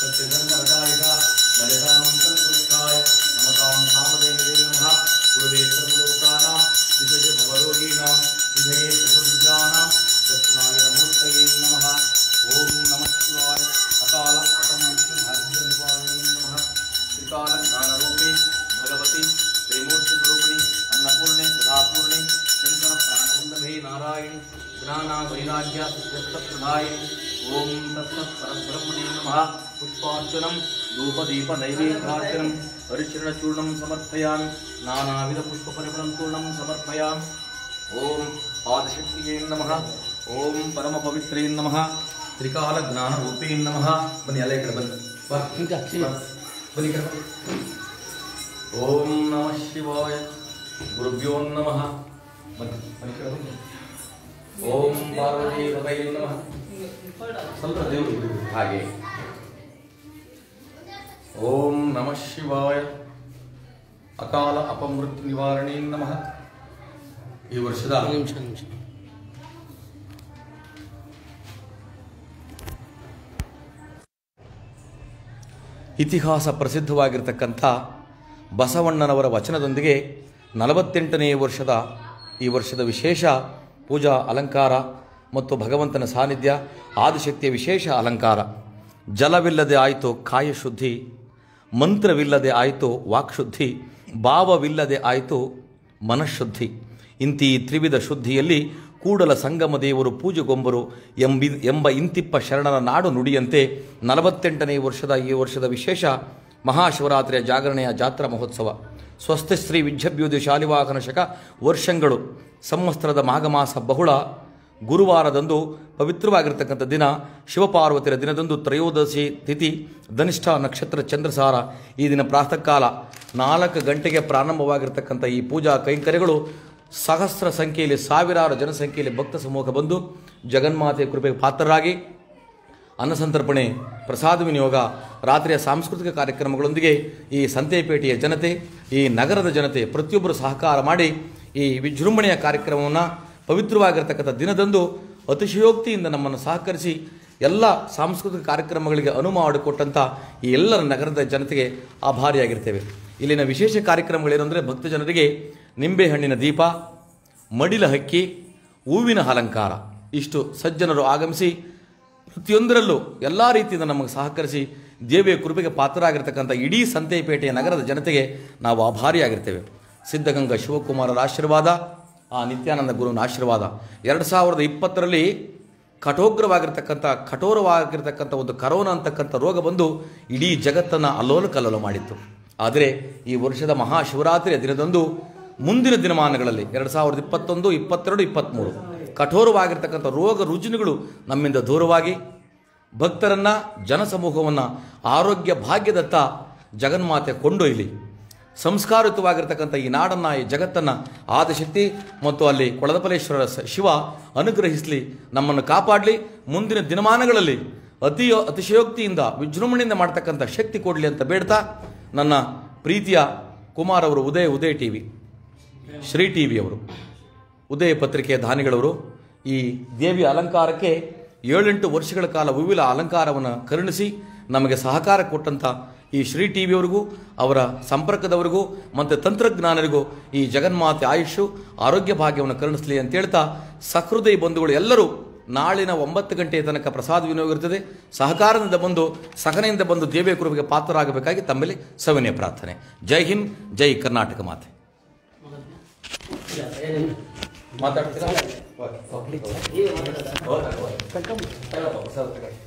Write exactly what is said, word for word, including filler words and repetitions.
सत्यधर्मरतायिका ललितां कल्पवृक्षाय नमतां कामधेनवे नमः गुरुवे सर्वलोकानां विजय भवरोगिणां विजये सर्वविद्यानां दक्षिणाय नमोस्तये नमः। ओम नमः शिवाय अकाल अतमूर्तिभाग्यनिवाय नमः। त्रिकाल ज्ञानरूपे भगवती त्रिमूर्तिस्वरूपिणी अन्नपूर्णे सदापूर्णे शंकर प्राणवल्लभे नारायणी ज्ञाना वैराग्य प्रदायिनी ओम तत्सत् परब्रह्मणे नमः। पुष्पार्चनं धूपदीप नैवेद्यार्चनं हरिचरणचूर्णं समर्पयामि नानाविध पुष्पपरिमलं चूर्णं समर्पयामि। ओम आदिशक्तिये नमः। ओम परम पवित्रे नमः। त्रिकाल ज्ञान रूपे नमः। बन्नी अले कड़े बंद बन्नी कड़े ओम नमः शिवाय गुरुभ्यो नमः। बन्नी कड़े ओम पार्वती पतये नमः। ಸ್ವಲ್ಪ ದೇವರು ಹಾಗೆ ಓಂ ನಮಃ ಶಿವಾಯ ಅಕಾಲ ಅಪಮೃತ್ಯು ನಿವಾರಣೆ ನಮಃ। ಈ ವರ್ಷದ ಇತಿಹಾಸ ಪ್ರಸಿದ್ಧವಾಗಿರತಕ್ಕಂಥ ಬಸವಣ್ಣನವರ ವಚನದೊಂದಿಗೆ ನಲವತ್ತೆಂಟನೇ ವರ್ಷದ ಈ ವರ್ಷದ ವಿಶೇಷ ಪೂಜಾ ಅಲಂಕಾರ ಮತ್ತು ಭಗವಂತನ ಸಾನ್ನಿಧ್ಯ ಆದಿಶಕ್ತಿಯ ವಿಶೇಷ ಅಲಂಕಾರ. ಜಲವಿಲ್ಲದೆ ಆಯಿತು ಕಾಯಶುದ್ಧಿ, ಮಂತ್ರವಿಲ್ಲದೆ ಆಯಿತು ವಾಕ್ಶುದ್ಧಿ, ಭಾವವಿಲ್ಲದೆ ಆಯಿತು ಮನಃಶುದ್ಧಿ. ಇಂತಿ ತ್ರಿವಿಧ ಶುದ್ಧಿಯಲ್ಲಿ ಕೂಡಲ ಸಂಗಮ ದೇವರು ಪೂಜೆಗೊಂಬರು ಎಂಬಿ ಎಂಬ ಇಂತಿಪ್ಪ ಶರಣರ ನಾಡು ನುಡಿಯಂತೆ ನಲವತ್ತೆಂಟನೇ ವರ್ಷದ ಈ ವರ್ಷದ ವಿಶೇಷ ಮಹಾಶಿವರಾತ್ರಿಯ ಜಾಗರಣೆಯ ಜಾತ್ರಾ ಮಹೋತ್ಸವ ಸ್ವಸ್ತಿಶ್ರೀ ವಿಜ್ಜಭ್ಯುದಿ ಶಾಲಿವಾಹನ ಶಕ ವರ್ಷಗಳು ಸಂವತ್ಸರದ ಮಾಘಮಾಸ ಬಹುಳ ಗುರುವಾರದಂದು ಪವಿತ್ರವಾಗಿರ್ತಕ್ಕಂಥ ದಿನ, ಶಿವಪಾರ್ವತಿಯರ ದಿನದಂದು ತ್ರಯೋದಶಿ ತಿಥಿ, ಧನಿಷ್ಠ ನಕ್ಷತ್ರ ಚಂದ್ರಸಾರ. ಈ ದಿನ ಪ್ರಾತಃ ಕಾಲ ನಾಲ್ಕು ಗಂಟೆಗೆ ಪ್ರಾರಂಭವಾಗಿರ್ತಕ್ಕಂಥ ಈ ಪೂಜಾ ಕೈಂಕರ್ಯಗಳು ಸಹಸ್ರ ಸಂಖ್ಯೆಯಲ್ಲಿ ಸಾವಿರಾರು ಜನಸಂಖ್ಯೆಯಲ್ಲಿ ಭಕ್ತ ಸಮೂಹ ಬಂದು ಜಗನ್ಮಾತೆಯ ಕೃಪೆಗೆ ಪಾತ್ರರಾಗಿ ಅನ್ನಸಂತರ್ಪಣೆ, ಪ್ರಸಾದ ವಿನಿಯೋಗ, ರಾತ್ರಿಯ ಸಾಂಸ್ಕೃತಿಕ ಕಾರ್ಯಕ್ರಮಗಳೊಂದಿಗೆ ಈ ಸಂತೆಪೇಟೆಯ ಜನತೆ, ಈ ನಗರದ ಜನತೆ ಪ್ರತಿಯೊಬ್ಬರು ಸಹಕಾರ ಮಾಡಿ ಈ ವಿಜೃಂಭಣೆಯ ಕಾರ್ಯಕ್ರಮವನ್ನು ಪವಿತ್ರವಾಗಿರ್ತಕ್ಕಂಥ ದಿನದಂದು ಅತಿಶಯೋಕ್ತಿಯಿಂದ ನಮ್ಮನ್ನು ಸಹಕರಿಸಿ ಎಲ್ಲ ಸಾಂಸ್ಕೃತಿಕ ಕಾರ್ಯಕ್ರಮಗಳಿಗೆ ಅನುವು ಮಾಡಿಕೊಟ್ಟಂಥ ಈ ಎಲ್ಲ ನಗರದ ಜನತೆಗೆ ಆಭಾರಿಯಾಗಿರ್ತೇವೆ. ಇಲ್ಲಿನ ವಿಶೇಷ ಕಾರ್ಯಕ್ರಮಗಳೇನು ಅಂದರೆ ಭಕ್ತ ಜನರಿಗೆ ನಿಂಬೆಹಣ್ಣಿನ ದೀಪ, ಮಡಿಲ ಹಕ್ಕಿ, ಹೂವಿನ ಅಲಂಕಾರ, ಇಷ್ಟು ಸಜ್ಜನರು ಆಗಮಿಸಿ ಪ್ರತಿಯೊಂದರಲ್ಲೂ ಎಲ್ಲ ರೀತಿಯಿಂದ ನಮಗೆ ಸಹಕರಿಸಿ ದೇವಿಯ ಕೃಪೆಗೆ ಪಾತ್ರರಾಗಿರ್ತಕ್ಕಂಥ ಇಡೀ ಸಂತೆಪೇಟೆಯ ನಗರದ ಜನತೆಗೆ ನಾವು ಆಭಾರಿಯಾಗಿರ್ತೇವೆ. ಸಿದ್ಧಗಂಗಾ ಶಿವಕುಮಾರರ ಆಶೀರ್ವಾದ, ಆ ನಿತ್ಯಾನಂದ ಗುರುವಿನ ಆಶೀರ್ವಾದ. ಎರಡು ಸಾವಿರದ ಇಪ್ಪತ್ತರಲ್ಲಿ ಕಠೋಗ್ರವಾಗಿರ್ತಕ್ಕಂಥ ಕಠೋರವಾಗಿರ್ತಕ್ಕಂಥ ಒಂದು ಕರೋನಾ ಅಂತಕ್ಕಂಥ ರೋಗ ಬಂದು ಇಡೀ ಜಗತ್ತನ್ನು ಅಲ್ಲೋಲ ಕಲ್ಲೋಲ ಮಾಡಿತ್ತು. ಆದರೆ ಈ ವರ್ಷದ ಮಹಾಶಿವರಾತ್ರಿಯ ದಿನದಂದು ಮುಂದಿನ ದಿನಮಾನಗಳಲ್ಲಿ ಎರಡು ಸಾವಿರದ ಇಪ್ಪತ್ತೊಂದು ಇಪ್ಪತ್ತೆರಡು ಇಪ್ಪತ್ತ್ಮೂರು ಕಠೋರವಾಗಿರ್ತಕ್ಕಂಥ ರೋಗ ರುಜಿನಗಳು ನಮ್ಮಿಂದ ದೂರವಾಗಿ ಭಕ್ತರನ್ನು, ಜನಸಮೂಹವನ್ನು ಆರೋಗ್ಯ ಭಾಗ್ಯದತ್ತ ಜಗನ್ಮಾತೆ ಕೊಂಡೊಯ್ಯಲಿ. ಸಂಸ್ಕಾರಯುತವಾಗಿರ್ತಕ್ಕಂಥ ಈ ನಾಡನ್ನು, ಈ ಜಗತ್ತನ್ನು ಆದಿಶಕ್ತಿ ಮತ್ತು ಅಲ್ಲಿ ಕೊಳದಪಲೇಶ್ವರ ಶಿವ ಅನುಗ್ರಹಿಸಲಿ, ನಮ್ಮನ್ನು ಕಾಪಾಡಲಿ. ಮುಂದಿನ ದಿನಮಾನಗಳಲ್ಲಿ ಅತಿ ಅತಿಶಯೋಕ್ತಿಯಿಂದ ವಿಜೃಂಭಣೆಯಿಂದ ಮಾಡ್ತಕ್ಕಂಥ ಶಕ್ತಿ ಕೊಡಲಿ ಅಂತ ಬೇಡ್ತಾ, ನನ್ನ ಪ್ರೀತಿಯ ಕುಮಾರ್ ಅವರು, Udaya Udaya T V, Shri T ವಿಯವರು, ಉದಯ ಪತ್ರಿಕೆಯ ದಾನಿಗಳವರು, ಈ ದೇವಿಯ ಅಲಂಕಾರಕ್ಕೆ ಏಳೆಂಟು ವರ್ಷಗಳ ಕಾಲ ವಿವಿಧ ಅಲಂಕಾರವನ್ನು ಕರುಣಿಸಿ ನಮಗೆ ಸಹಕಾರ ಕೊಟ್ಟಂಥ ಈ ಶ್ರೀ ಟಿ ವಿಯವರಿಗೂ, ಅವರ ಸಂಪರ್ಕದವರಿಗೂ ಮತ್ತು ತಂತ್ರಜ್ಞಾನರಿಗೂ ಈ ಜಗನ್ಮಾತೆ ಆಯುಷು ಆರೋಗ್ಯ ಭಾಗ್ಯವನ್ನು ಕರುಣಿಸಲಿ ಅಂತ ಹೇಳ್ತಾ, ಸಹೃದಯ ಬಂಧುಗಳು ಎಲ್ಲರೂ ನಾಳಿನ ಒಂಬತ್ತು ಗಂಟೆಯ ತನಕ ಪ್ರಸಾದ ವಿನಿಯೋಗ ಇರುತ್ತದೆ. ಸಹಕಾರದಿಂದ ಬಂದು ಸಹನೆಯಿಂದ ಬಂದು ದೇವಿಯ ಕೃಪೆಗೆ ಪಾತ್ರರಾಗಬೇಕಾಗಿ ತಮ್ಮಲ್ಲಿ ಸವಿನಯ ಪ್ರಾರ್ಥನೆ. ಜೈ ಹಿಂದ್, ಜೈ ಕರ್ನಾಟಕ ಮಾತೆ. ಮಾತಾಡ್ತೀರಾ?